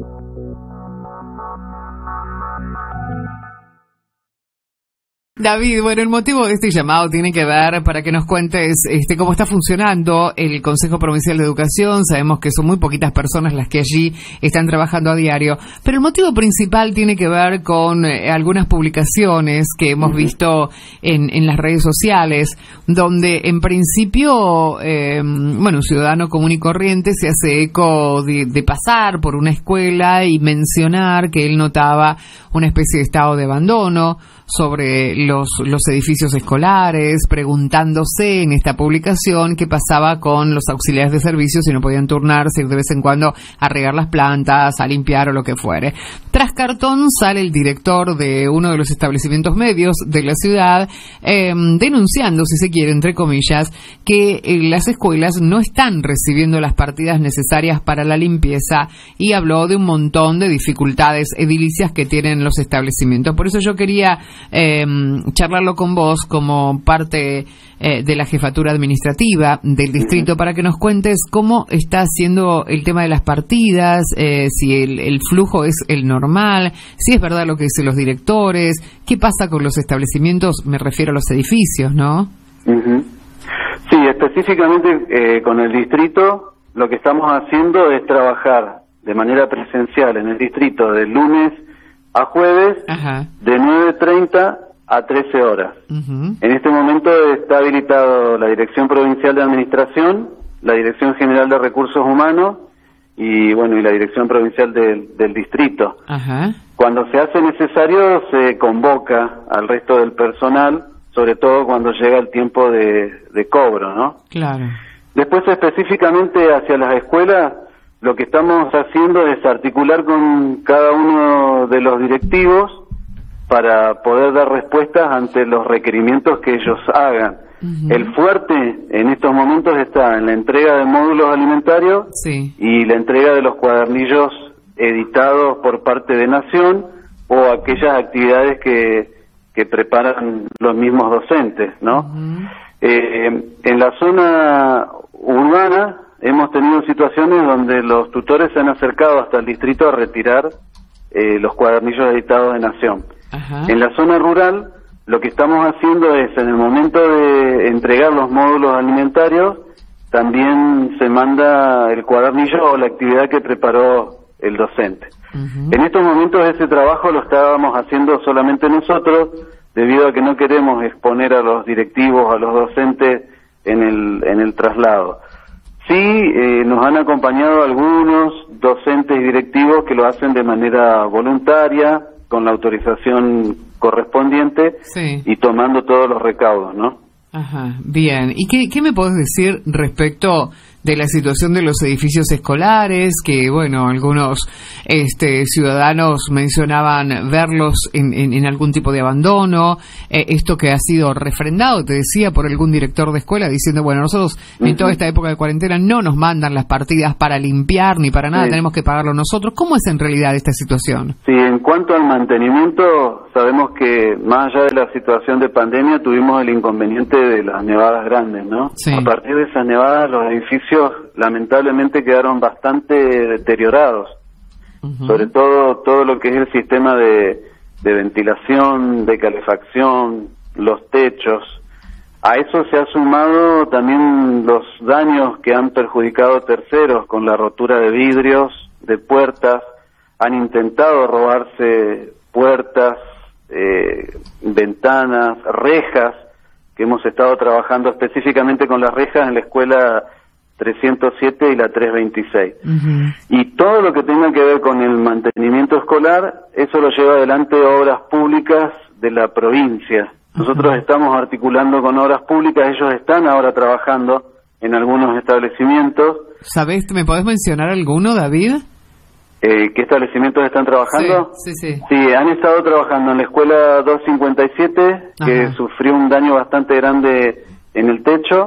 David, bueno, el motivo de este llamado tiene que ver para que nos cuentes cómo está funcionando el Consejo Provincial de Educación. Sabemos que son muy poquitas personas las que allí están trabajando a diario, pero el motivo principal tiene que ver con algunas publicaciones que hemos visto en las redes sociales, donde en principio, un ciudadano común y corriente se hace eco de pasar por una escuela y mencionar que él notaba una especie de estado de abandono sobre los edificios escolares, preguntándose en esta publicación qué pasaba con los auxiliares de servicio si no podían turnarse, ir de vez en cuando a regar las plantas, a limpiar o lo que fuere. Tras cartón sale el director de uno de los establecimientos medios de la ciudad denunciando, si se quiere, entre comillas, que las escuelas no están recibiendo las partidas necesarias para la limpieza, y habló de un montón de dificultades edilicias que tienen los establecimientos. Por eso yo quería charlarlo con vos como parte de la jefatura administrativa del distrito, para que nos cuentes cómo está haciendo el tema de las partidas, si el flujo es el normal, si es verdad lo que dicen los directores, qué pasa con los establecimientos, me refiero a los edificios, ¿no? Sí, específicamente con el distrito lo que estamos haciendo es trabajar de manera presencial en el distrito de lunes a jueves, de 9:30 a 13 horas. En este momento está habilitado la Dirección Provincial de Administración, la Dirección General de Recursos Humanos y la Dirección Provincial del Distrito. Cuando se hace necesario se convoca al resto del personal, sobre todo cuando llega el tiempo de cobro, ¿no? Claro. Después, específicamente hacia las escuelas, lo que estamos haciendo es articular con cada uno de los directivos para poder dar respuestas ante los requerimientos que ellos hagan. El fuerte en estos momentos está en la entrega de módulos alimentarios y la entrega de los cuadernillos editados por parte de Nación, o aquellas actividades que preparan los mismos docentes, ¿no? En la zona urbana hemos tenido situaciones donde los tutores se han acercado hasta el distrito a retirar los cuadernillos editados de Nación. En la zona rural, lo que estamos haciendo es, en el momento de entregar los módulos alimentarios, también se manda el cuadernillo o la actividad que preparó el docente. En estos momentos ese trabajo lo estábamos haciendo solamente nosotros, debido a que no queremos exponer a los directivos, a los docentes en el traslado. Sí, nos han acompañado algunos docentes y directivos que lo hacen de manera voluntaria, con la autorización correspondiente y tomando todos los recaudos, ¿no? Bien. ¿Y qué me podés decir respecto de la situación de los edificios escolares, que algunos ciudadanos mencionaban verlos en algún tipo de abandono, esto que ha sido refrendado, te decía, por algún director de escuela, diciendo, nosotros en toda esta época de cuarentena no nos mandan las partidas para limpiar ni para nada, tenemos que pagarlo nosotros? ¿Cómo es en realidad esta situación? Sí, en cuanto al mantenimiento, sabemos que más allá de la situación de pandemia tuvimos el inconveniente de las nevadas grandes, ¿no? A partir de esas nevadas los edificios lamentablemente quedaron bastante deteriorados, sobre todo lo que es el sistema de ventilación, de calefacción, los techos. A eso se ha sumado también los daños que han perjudicado terceros con la rotura de vidrios, de puertas. Han intentado robarse puertas, ventanas, rejas, que hemos estado trabajando específicamente con las rejas en la escuela 307 y la 326. Y todo lo que tenga que ver con el mantenimiento escolar, eso lo lleva adelante Obras Públicas de la provincia. Nosotros estamos articulando con Obras Públicas, ellos están ahora trabajando en algunos establecimientos. ¿Sabés, me podés mencionar alguno, David? ¿Qué establecimientos están trabajando? Sí, han estado trabajando en la escuela 257, que sufrió un daño bastante grande en el techo.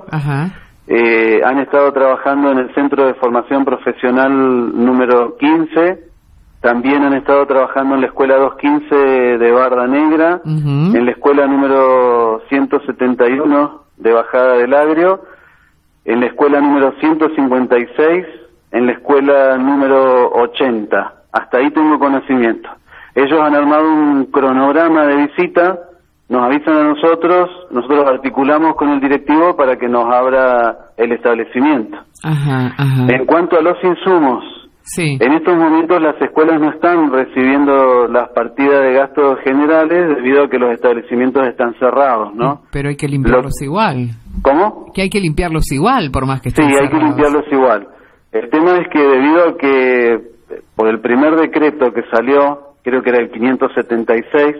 Han estado trabajando en el Centro de Formación Profesional número 15, también han estado trabajando en la Escuela 215 de Barda Negra, en la Escuela número 171 de Bajada del Agrio, en la Escuela número 156, en la Escuela número 80. hasta ahí tengo conocimiento. Ellos han armado un cronograma de visita, nos avisan a nosotros articulamos con el directivo para que nos abra el establecimiento. Ajá, ajá. En cuanto a los insumos, sí, en estos momentos las escuelas no están recibiendo las partidas de gastos generales debido a que los establecimientos están cerrados, ¿no? Pero hay que limpiarlos igual. ¿Cómo? Que hay que limpiarlos igual, por más que estén cerrados. Sí, hay que limpiarlos igual. El tema es que debido a que por el primer decreto que salió, creo que era el 576,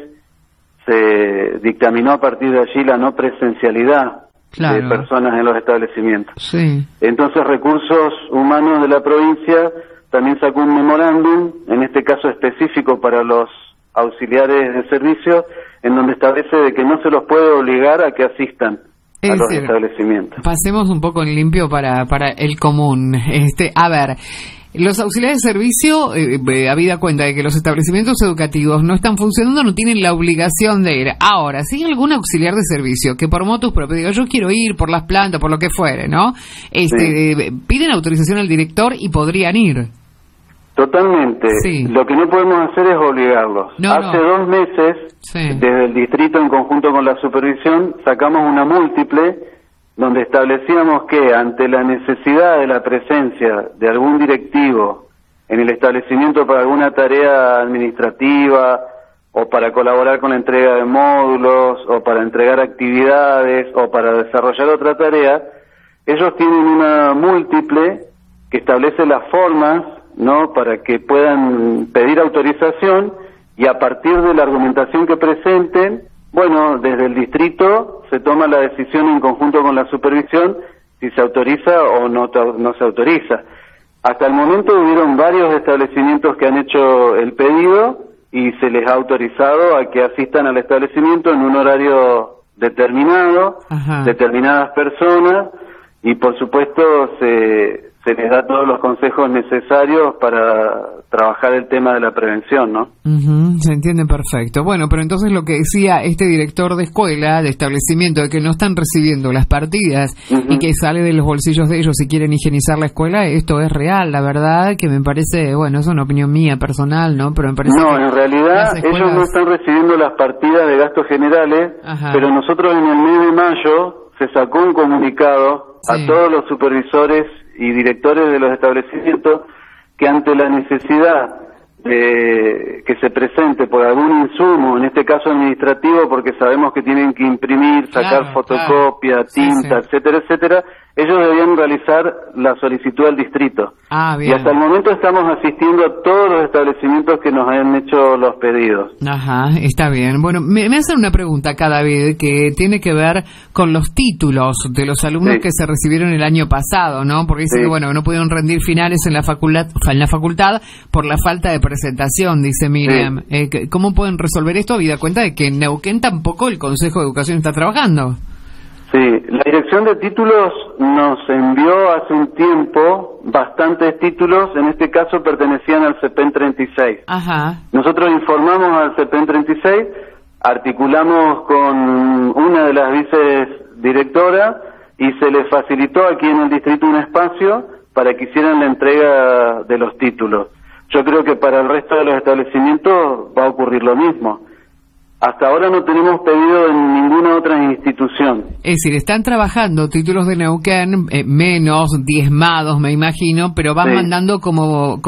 se dictaminó a partir de allí la no presencialidad de personas en los establecimientos. Sí. Entonces Recursos Humanos de la provincia también sacó un memorándum, en este caso específico para los auxiliares de servicio, en donde establece de que no se los puede obligar a que asistan a los establecimientos. Pasemos un poco en limpio para el común. A ver, los auxiliares de servicio, habida cuenta de que los establecimientos educativos no están funcionando, no tienen la obligación de ir. Ahora, si hay algún auxiliar de servicio que por motus propio diga, yo quiero ir por las plantas, por lo que fuere, ¿no? Piden autorización al director y podrían ir. Totalmente. Sí. Lo que no podemos hacer es obligarlos. Hace 2 meses, desde el distrito en conjunto con la supervisión, sacamos una múltiple donde establecíamos que ante la necesidad de la presencia de algún directivo en el establecimiento para alguna tarea administrativa o para colaborar con la entrega de módulos o para entregar actividades o para desarrollar otra tarea, ellos tienen una múltiple que establece las formas, ¿no?, para que puedan pedir autorización y a partir de la argumentación que presenten, bueno, desde el distrito se toma la decisión en conjunto con la supervisión si se autoriza o no se autoriza. Hasta el momento hubieron varios establecimientos que han hecho el pedido y se les ha autorizado a que asistan al establecimiento en un horario determinado, determinadas personas, y por supuesto se les da todos los consejos necesarios para trabajar el tema de la prevención, ¿no? Se entiende perfecto. Bueno, pero entonces lo que decía este director de escuela, de establecimiento, de que no están recibiendo las partidas y que sale de los bolsillos de ellos si quieren higienizar la escuela, esto es real, la verdad, que me parece, bueno, es una opinión mía personal, ¿no? Pero me parece no, en realidad ellos no están recibiendo las partidas de gastos generales, pero nosotros en el mes de mayo se sacó un comunicado a todos los supervisores y directores de los establecimientos que ante la necesidad de que se presente por algún insumo, en este caso administrativo, porque sabemos que tienen que imprimir, sacar fotocopia, tinta, etcétera, etcétera, ellos debían realizar la solicitud al distrito. Y hasta el momento estamos asistiendo a todos los establecimientos que nos han hecho los pedidos. Está bien. Bueno, me hacen una pregunta cada vez que tiene que ver con los títulos de los alumnos que se recibieron el año pasado, ¿no? Porque dicen que, bueno, no pudieron rendir finales en la facultad por la falta de presentación, dice Miriam. ¿Cómo pueden resolver esto habida cuenta de que en Neuquén tampoco el Consejo de Educación está trabajando? Sí, la Dirección de Títulos nos envió hace un tiempo bastantes títulos, en este caso pertenecían al CEPEN 36. Nosotros informamos al CEPEN 36, articulamos con una de las vicedirectoras y se les facilitó aquí en el distrito un espacio para que hicieran la entrega de los títulos. Yo creo que para el resto de los establecimientos va a ocurrir lo mismo. Hasta ahora no tenemos pedido en ninguna otra institución. Es decir, están trabajando títulos de Neuquén, menos diezmados, me imagino, pero van mandando como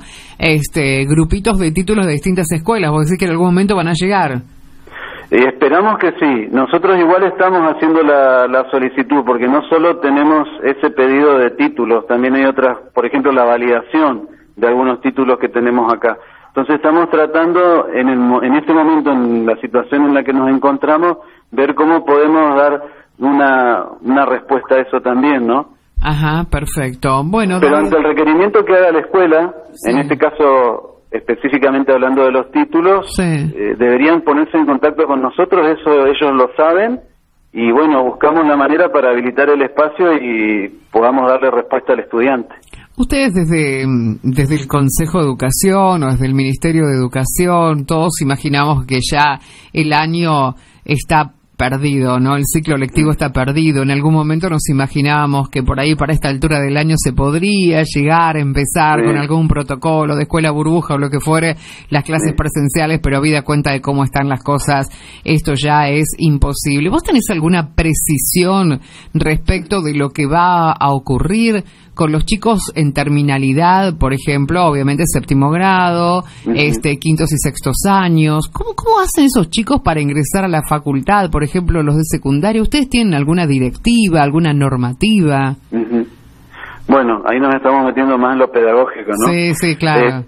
grupitos de títulos de distintas escuelas. ¿Vos decís que en algún momento van a llegar? Esperamos que sí. Nosotros igual estamos haciendo la solicitud, porque no solo tenemos ese pedido de títulos, también hay otras, por ejemplo, la validación de algunos títulos que tenemos acá. Entonces estamos tratando en este momento, en la situación en la que nos encontramos, ver cómo podemos dar una respuesta a eso también, ¿no? Perfecto. Bueno, pero ante el requerimiento que haga la escuela, en este caso específicamente hablando de los títulos, deberían ponerse en contacto con nosotros, eso ellos lo saben, y bueno, buscamos la manera para habilitar el espacio y podamos darle respuesta al estudiante. Ustedes desde el Consejo de Educación o desde el Ministerio de Educación, todos imaginamos que ya el año está perdido, ¿no? El ciclo lectivo está perdido. En algún momento nos imaginábamos que por ahí, para esta altura del año, se podría llegar a empezar con algún protocolo de escuela burbuja o lo que fuere, las clases presenciales, pero habida cuenta de cómo están las cosas, esto ya es imposible. ¿Vos tenés alguna precisión respecto de lo que va a ocurrir con los chicos en terminalidad, por ejemplo, obviamente séptimo grado, quintos y sextos años? ¿Cómo hacen esos chicos para ingresar a la facultad, por ejemplo, los de secundaria? ¿Ustedes tienen alguna directiva, alguna normativa? Bueno, ahí nos estamos metiendo más en lo pedagógico, ¿no? Sí, claro.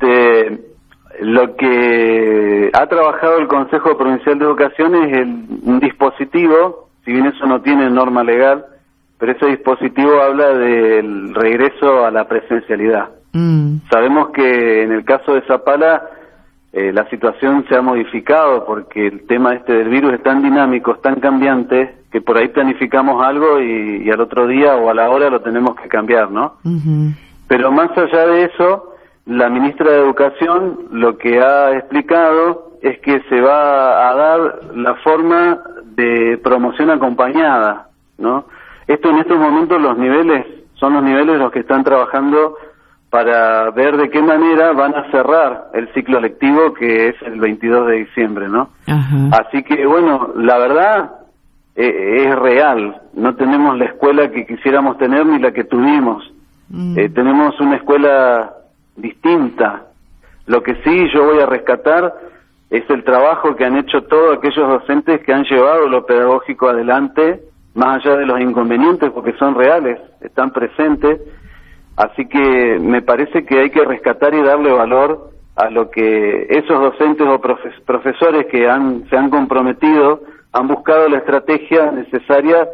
Lo que ha trabajado el Consejo Provincial de Educación es un dispositivo, si bien eso no tiene norma legal, pero ese dispositivo habla del regreso a la presencialidad. Sabemos que en el caso de Zapala la situación se ha modificado porque el tema del virus es tan dinámico, es tan cambiante, que por ahí planificamos algo y al otro día o a la hora lo tenemos que cambiar, ¿no? Pero más allá de eso, la ministra de Educación lo que ha explicado es que se va a dar la forma de promoción acompañada, ¿no? Esto en estos momentos son los niveles los que están trabajando para ver de qué manera van a cerrar el ciclo lectivo, que es el 22 de diciembre, ¿no? Así que, bueno, la verdad es real. No tenemos la escuela que quisiéramos tener ni la que tuvimos. Tenemos una escuela distinta. Lo que sí yo voy a rescatar es el trabajo que han hecho todos aquellos docentes que han llevado lo pedagógico adelante, más allá de los inconvenientes, porque son reales, están presentes. Así que me parece que hay que rescatar y darle valor a lo que esos docentes o profesores que se han comprometido, han buscado la estrategia necesaria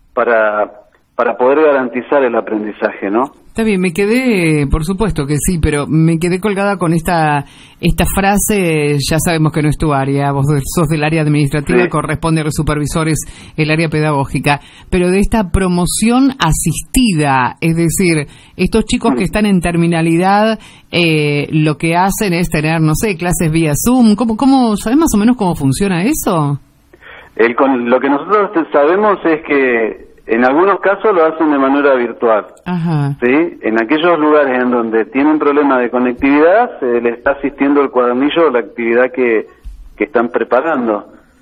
para poder garantizar el aprendizaje, ¿no? Está bien, me quedé, por supuesto que sí, pero me quedé colgada con esta frase. Ya sabemos que no es tu área, vos sos del área administrativa, corresponde a los supervisores el área pedagógica, pero de esta promoción asistida, es decir, estos chicos que están en terminalidad, lo que hacen es tener, no sé, clases vía Zoom. ¿Cómo sabés más o menos cómo funciona eso? Lo que nosotros sabemos es que en algunos casos lo hacen de manera virtual. ¿Sí? En aquellos lugares en donde tienen problemas de conectividad, se le está asistiendo el cuadernillo o la actividad que están preparando.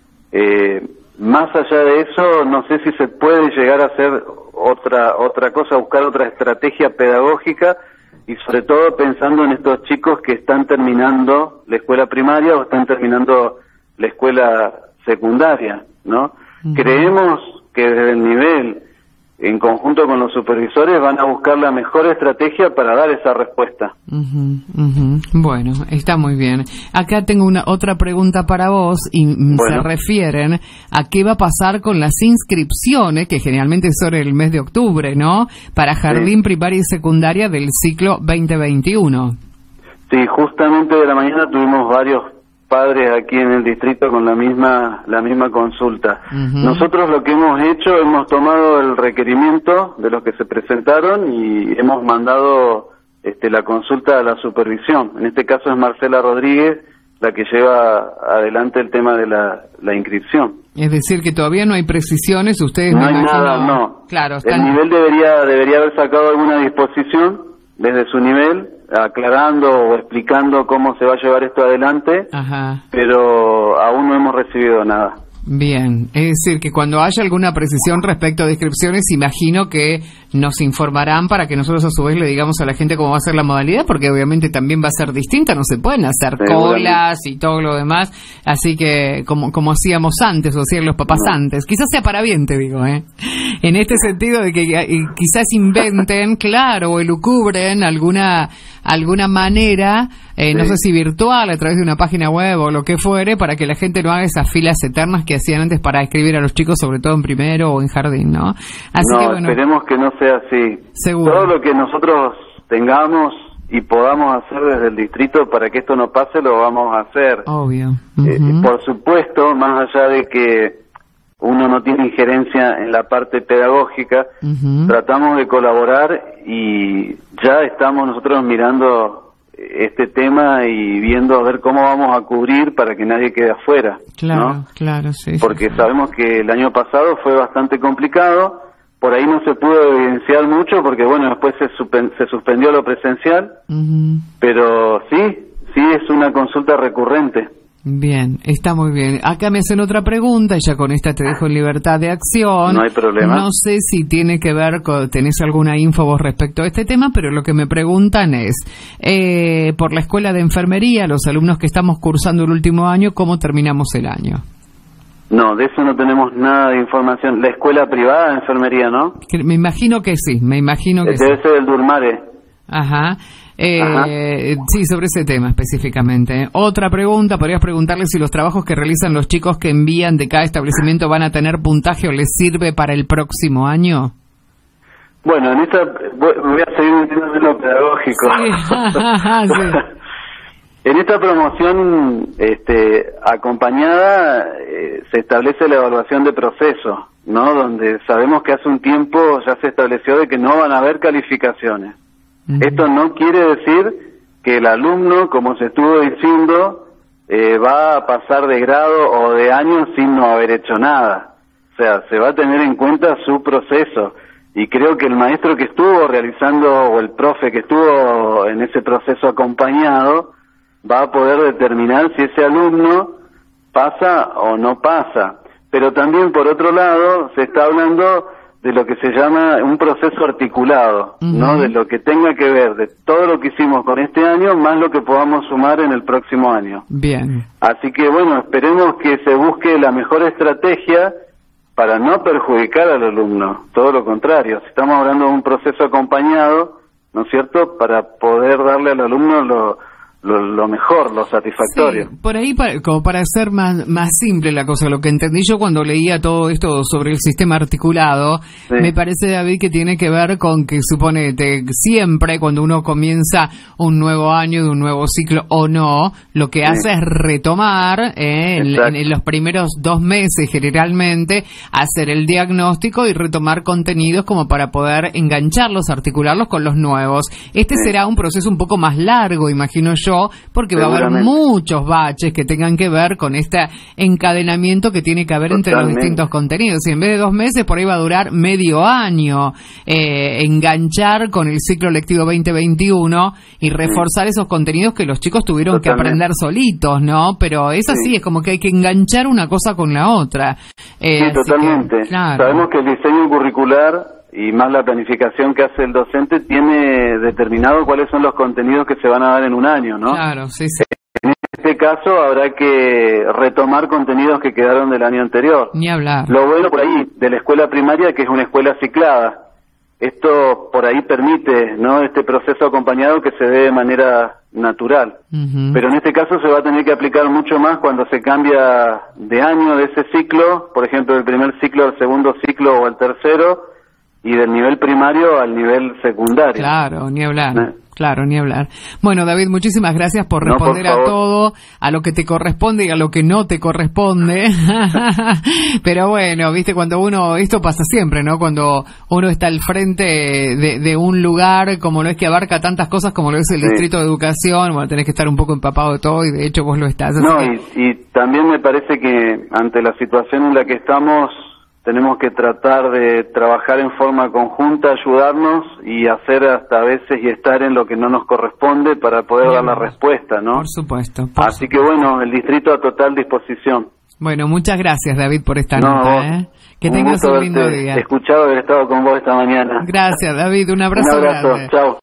Más allá de eso, no sé si se puede llegar a hacer otra cosa, buscar otra estrategia pedagógica, y sobre todo pensando en estos chicos que están terminando la escuela primaria o están terminando la escuela secundaria, ¿no? Creemos que desde el nivel, en conjunto con los supervisores, van a buscar la mejor estrategia para dar esa respuesta. Bueno, está muy bien. Acá tengo otra pregunta para vos y se refieren a qué va a pasar con las inscripciones, que generalmente son el mes de octubre, ¿no? Para jardín, primaria y secundaria del ciclo 2021. Sí, justamente de la mañana tuvimos varios padres aquí en el distrito con la misma consulta. Nosotros lo que hemos hecho, hemos tomado el requerimiento de los que se presentaron y hemos mandado la consulta a la supervisión. En este caso es Marcela Rodríguez la que lleva adelante el tema de la inscripción. Es decir, que todavía no hay precisiones, ustedes no hay nada, no. Claro, el nivel debería haber sacado alguna disposición desde su nivel, aclarando o explicando cómo se va a llevar esto adelante, pero aún no hemos recibido nada. Bien, es decir, que cuando haya alguna precisión respecto a inscripciones, imagino que nos informarán para que nosotros a su vez le digamos a la gente cómo va a ser la modalidad, porque obviamente también va a ser distinta, no se pueden hacer colas y todo lo demás, así que como hacíamos antes, o hacían los papás antes, quizás sea para bien, te digo, en este sentido de que quizás inventen, claro, o elucubren alguna manera, no sé si virtual, a través de una página web o lo que fuere, para que la gente no haga esas filas eternas que hacían antes para escribir a los chicos, sobre todo en primero o en jardín, ¿no? Así que, bueno, esperemos que no sea así. Seguro. Todo lo que nosotros tengamos y podamos hacer desde el distrito para que esto no pase, lo vamos a hacer. Obvio. Por supuesto, más allá de que uno no tiene injerencia en la parte pedagógica, tratamos de colaborar y ya estamos nosotros mirando este tema y viendo a ver cómo vamos a cubrir para que nadie quede afuera. Claro, ¿no? claro, sí. Porque sabemos que el año pasado fue bastante complicado, por ahí no se pudo evidenciar mucho porque, bueno, después se suspendió lo presencial, pero sí es una consulta recurrente. Bien, está muy bien. Acá me hacen otra pregunta y ya con esta te dejo en libertad de acción. No hay problema. No sé si tiene que ver con, tenés alguna info vos respecto a este tema, pero lo que me preguntan es, por la escuela de enfermería, los alumnos que estamos cursando el último año, ¿cómo terminamos el año? No, de eso no tenemos nada de información. La escuela privada de enfermería, ¿no? Me imagino que sí, Debe sí. ser el Durmare. Ajá. Sí, sobre ese tema específicamente. Otra pregunta, podrías preguntarle si los trabajos que realizan los chicos que envían de cada establecimiento van a tener puntaje o les sirve para el próximo año. Bueno, en esta voy a seguir metiéndome en lo pedagógico. Sí. En esta promoción acompañada se establece la evaluación de proceso, ¿no? Donde sabemos que hace un tiempo ya se estableció de que no van a haber calificaciones. Esto no quiere decir que el alumno, como se estuvo diciendo, va a pasar de grado o de año sin no haber hecho nada. O sea, se va a tener en cuenta su proceso. Y creo que el maestro que estuvo realizando, o el profe que estuvo en ese proceso acompañado, va a poder determinar si ese alumno pasa o no pasa. Pero también, por otro lado, se está hablando de lo que se llama un proceso articulado, ¿no? De lo que tenga que ver, de todo lo que hicimos con este año, más lo que podamos sumar en el próximo año. Bien. Así que, bueno, esperemos que se busque la mejor estrategia para no perjudicar al alumno, todo lo contrario. Si estamos hablando de un proceso acompañado, ¿no es cierto?, para poder darle al alumno lo mejor, lo satisfactorio. Sí, por ahí, como para hacer más simple la cosa, lo que entendí yo cuando leía todo esto sobre el sistema articulado, sí. Me parece, David, que tiene que ver con que, suponete, siempre cuando uno comienza un nuevo año de un nuevo ciclo o no, lo que hace es retomar en los primeros 2 meses generalmente, hacer el diagnóstico y retomar contenidos como para poder engancharlos, articularlos con los nuevos. Este será un proceso un poco más largo, imagino yo, porque va a haber muchos baches que tengan que ver con este encadenamiento que tiene que haber entre los distintos contenidos. Y en vez de 2 meses, por ahí va a durar medio año enganchar con el ciclo lectivo 2021 y reforzar esos contenidos que los chicos tuvieron que aprender solitos, ¿no? Pero es así, es como que hay que enganchar una cosa con la otra. Sí, totalmente. Que, claro. Sabemos que el diseño curricular y más la planificación que hace el docente tiene determinado cuáles son los contenidos que se van a dar en un año, ¿no? Claro, sí, sí. En este caso habrá que retomar contenidos que quedaron del año anterior. Ni hablar. Lo bueno por ahí de la escuela primaria, que es una escuela ciclada. Esto por ahí permite, ¿no?, este proceso acompañado que se dé de manera natural. Pero en este caso se va a tener que aplicar mucho más cuando se cambia de año de ese ciclo, por ejemplo, del primer ciclo al segundo ciclo o al tercero, y del nivel primario al nivel secundario. Claro, ni hablar. Claro, ni hablar. Bueno, David, muchísimas gracias por responder a todo, a lo que te corresponde y a lo que no te corresponde. Pero bueno, viste, cuando uno, esto pasa siempre, ¿no? Cuando uno está al frente de un lugar, como lo es que abarca tantas cosas como lo es el Distrito de Educación, bueno, tenés que estar un poco empapado de todo y de hecho vos lo estás. No, y también me parece que ante la situación en la que estamos, tenemos que tratar de trabajar en forma conjunta, ayudarnos y hacer hasta a veces y estar en lo que no nos corresponde para poder dar la respuesta, ¿no? Por supuesto. Así que bueno, el distrito a total disposición. Bueno, muchas gracias, David, por esta nota. Que tengas un lindo día. Escuchado haber estado con vos esta mañana. Gracias, David. Un abrazo grande. Chao.